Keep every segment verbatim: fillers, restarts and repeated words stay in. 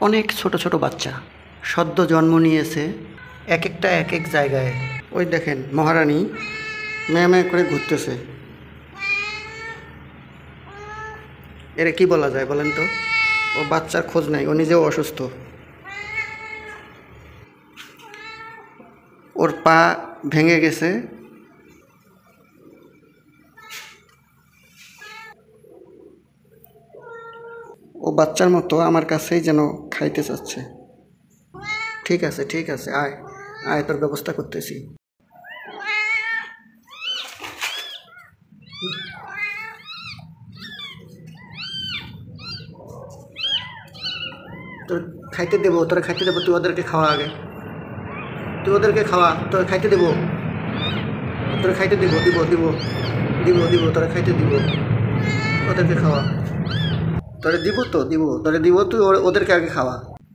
অনেক ছোট ছোট বাচ্চা সদ্য জন্ম নিয়েছে, এক একটা এক এক জায়গায়। ওই দেখেন মহারানী ম্যাঁ ম্যাঁ করে ঘুরতেছে। এরে কি বলা যায় বলেন তো? ও বাচ্চার খোঁজ নাই, ও নিজেও অসুস্থ। ওর পা ভেঙে গেছে। ও বাচ্চার মতো আমার কাছেই যেন খাইতে চাচ্ছে। ঠিক আছে ঠিক আছে, আয় আয়, তোর ব্যবস্থা করতেছি। তোর খাইতে দেবো, তোরা খাইতে দেবো, তুই ওদেরকে খাওয়া আগে। তুই ওদেরকে খাওয়া, তোরা খাইতে দেবো, তোরা খাইতে দিব দিব দিব দিব দিব তোরা খাইতে দিব, ওদেরকে খাওয়া। তোরে দিব তো দিব, তোরে দিব, তুই ওদেরকে আগে খাওয়া।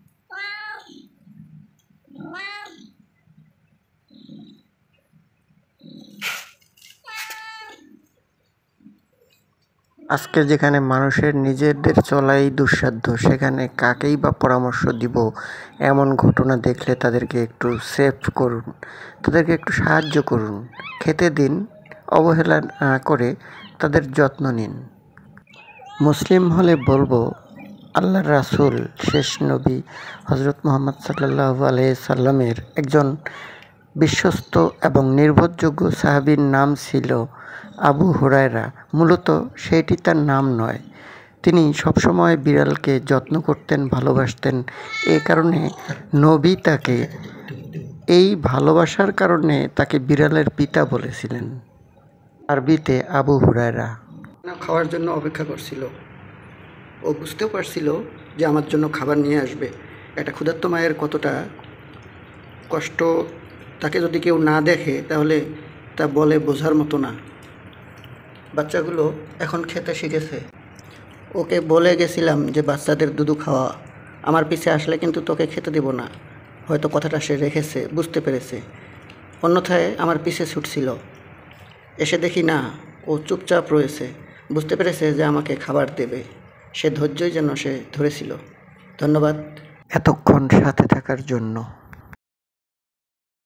আজকে যেখানে মানুষের নিজেদের চলাই দুঃসাধ্য, সেখানে কাকেই বা পরামর্শ দিব? এমন ঘটনা দেখলে তাদেরকে একটু সেভ করুন, তাদেরকে একটু সাহায্য করুন, খেতে দিন, অবহেলা না করে তাদের যত্ন নিন। মুসলিম হলে বলবো, আল্লাহর রাসূল শেষ নবী হজরত মুহাম্মদ সাল্লাল্লাহু আলাইহি সাল্লামের একজন বিশ্বস্ত এবং নির্ভরযোগ্য সাহাবীর নাম ছিল আবু হুরায়রা। মূলত সেইটি তার নাম নয়, তিনি সবসময় বিড়ালকে যত্ন করতেন, ভালোবাসতেন। এ কারণে নবী তাকে, এই ভালোবাসার কারণে তাকে বিড়ালের পিতা বলেছিলেন। আরবিতে আবু হুরায়রা। খাওয়ার জন্য অপেক্ষা করছিল। ও বুঝতেও পারছিল যে আমার জন্য খাবার নিয়ে আসবে। একটা ক্ষুধার্ত মায়ের কতটা কষ্ট, তাকে যদি কেউ না দেখে তাহলে তা বলে বোঝার মতো না। বাচ্চাগুলো এখন খেতে শিখেছে। ওকে বলে গেছিলাম যে বাচ্চাদের দুধু খাওয়া, আমার পিছে আসলে কিন্তু তোকে খেতে দেব না। হয়তো কথাটা সে রেখেছে, বুঝতে পেরেছে। অন্যথায় আমার পিছে ছুটছিল। এসে দেখি না, ও চুপচাপ রয়েছে, বুঝতে পেরেছে যে আমাকে খাবার দেবে। সে ধৈর্যই যেন সে ধরেছিল। ধন্যবাদ এতক্ষণ সাথে থাকার জন্য।